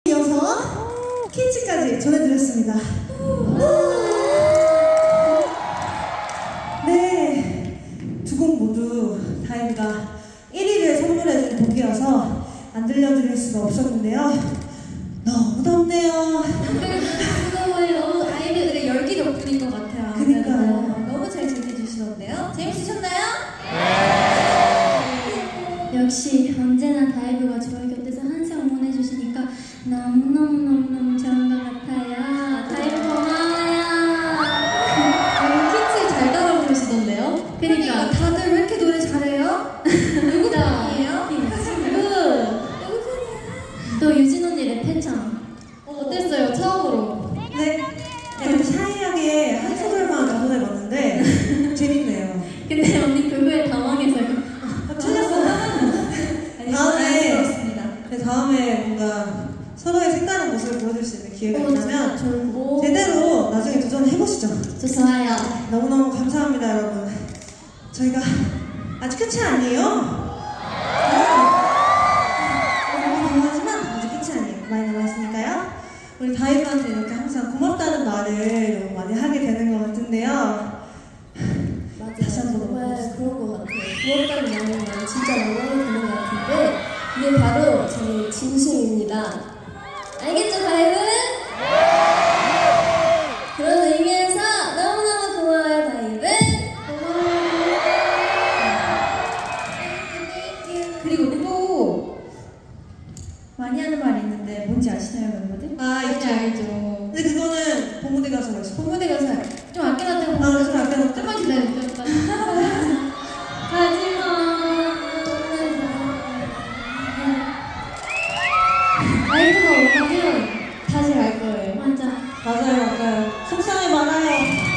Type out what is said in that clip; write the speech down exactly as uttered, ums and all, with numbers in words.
이어서 퀴즈까지 전해드렸습니다. 네, 두 곡 모두 다행이가 일 위를 선물해준 곡이어서 안 들려드릴 수가 없었는데요. 너무 덥네요. 너무 너무 아이들의 열기 덕분인 것 같아요. 그러니까요. 너무 잘 즐겨주시던데요. 재밌으셨나요? 네. 역시 언제나 다이브가 저희 곁에서 항상 응원해주시니까 너무너무너무너무 좋은 것 같아요. 다이브 고마워요. 퀴즈 잘 따라 부르시던데요? 그러니까 다들 왜 이렇게 노래 잘해요? 누구 팬이에요? 누구 팬이야? 또 유진 언니 랩했잖아. 어땠어요? 처음으로? 네, 약간 샤이하게 한 소절만 가져내봤는데 재밌네요. 근데 언니 그거에 당황해서 아, 틀렸어요. 다음에, 네, 다음에 뭔가 서로의 색다른 모습을 보여줄 수 있는 기회가 있다면 제대로 나중에 도전해보시죠. 좋아요. 너무너무 감사합니다, 여러분. 저희가 아직 끝이 아니에요. 너무 감사하지만 아직 끝이 아니에요. 많이 남았으니까요. 우리 다이브한테 이렇게 항상 고맙다는 말을 너무 많이 하게 되는 것 같은데요. 맞아요. 다시 한번 정말 그런 것 같아요. 고맙다는 마음은 진짜 영광이 되는 것 같은데 이게 바로 저희 진심입니다. 알겠죠, 다이브? 그런 의미에서 너무너무 고마워요, 다이브. 고마워요. 그리고 또 많이 하는 말이 있는데 뭔지 아시나요, 멤버들? 아, 있죠. 알죠. 근데 그거는 본무대 가서 말씀. 본무대 가서 좀 아껴놨다고. 아, 좀 아껴놨다. 좀만 기다려요. 하지마. 다이브가 오면 다시 갈 거예요. 맞아. 맞아요, 맞아요. 속상해 많아요.